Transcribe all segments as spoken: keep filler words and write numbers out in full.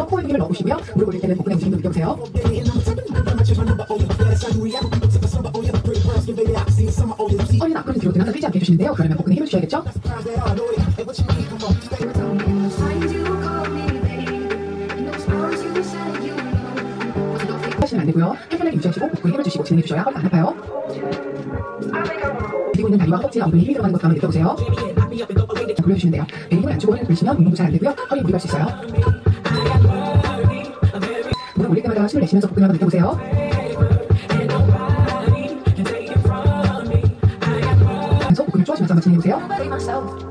있고요. 코에 힘을 넣어보시고요. 무릎 올릴 때는 복근에 움직임도 느껴보세요. 허리는 앞으로 뒤로 등한번 휘지 않게 해주시는데요. 그러면 복근에 힘을 주셔야겠죠? 하시면 안 되고요. 편편하게 유지하시고 복근에 힘을 주시고 진행해 주셔야 허리가 안 아파요. 들고 있는 다리와 허벅지에 엉덩이에 힘이 들어가는 것도 한번 느껴보세요. 돌려주시면 돼요. 배 힘을 안 주고 허리를 돌리시면 운동도 잘 안 되고요. 허리에 무리가 갈 수 있어요. 무릎 올릴 때마다 숨을 내쉬면서 복근을 한번 느껴보세요. 그래서 복근을 쪼아주면서 한번 진행해보세요.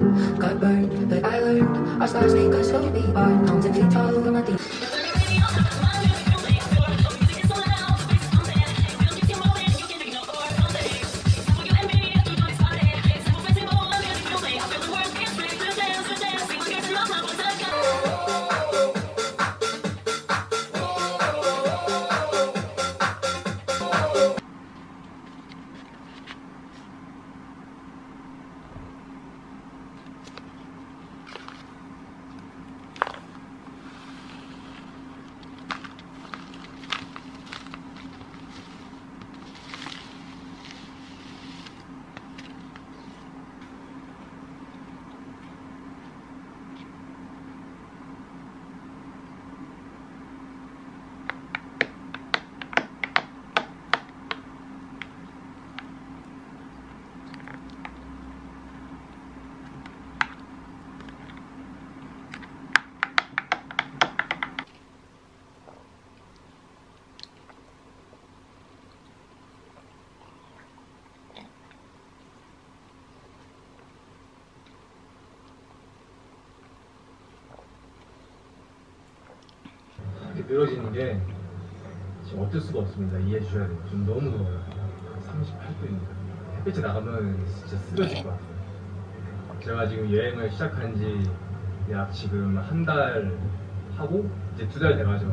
이렇게 늘어지는 게 지금 어쩔 수가 없습니다. 이해해 주셔야 돼요. 좀 너무 더워요. 삼십팔 도입니다. 햇빛에 나가면 진짜 쓰러질 것 같아요. 제가 지금 여행을 시작한 지 약 지금 한 달 하고 이제 두 달 돼가죠.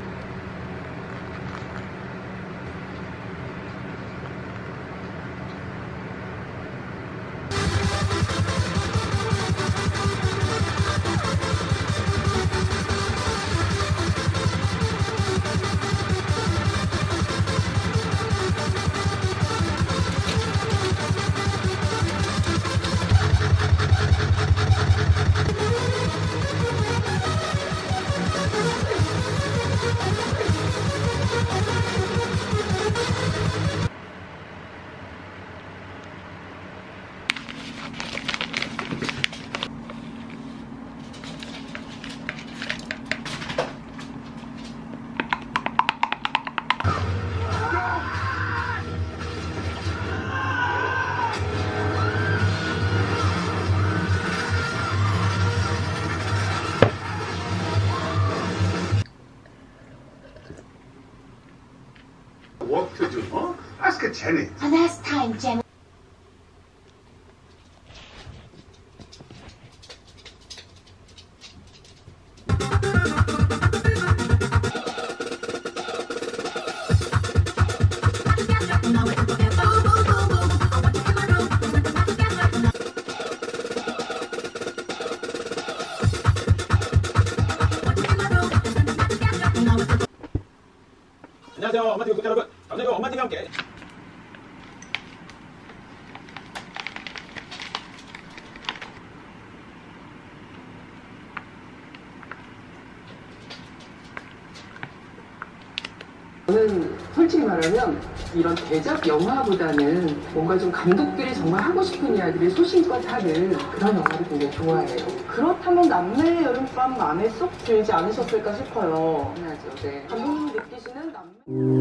Work to do, huh? Ask a Jenny. And last time, Jenny. 안녕하세요, 엄마티비 구독자 여러분. 감사합니다. 엄마티비와 함께. 저는 솔직히 말하면 이런 대작 영화보다는 뭔가 좀 감독들이 정말 하고 싶은 이야기를 소신껏 하는 그런 영화를 굉장히 좋아해요. 그렇다면 남매의 여름밤 마음에 쏙 들지 않으셨을까 싶어요. 네. 감독님이 느끼시는 남매...